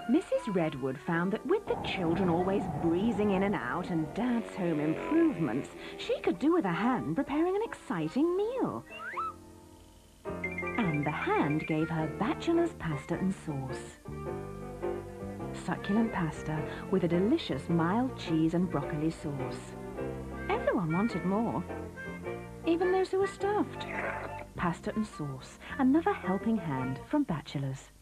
Mrs. Redwood found that with the children always breezing in and out and Dad's home improvements, she could do with a hand preparing an exciting meal. And the hand gave her bachelor's pasta and sauce. Succulent pasta with a delicious mild cheese and broccoli sauce. Everyone wanted more, even those who were stuffed. Pasta and sauce, another helping hand from Bachelor's.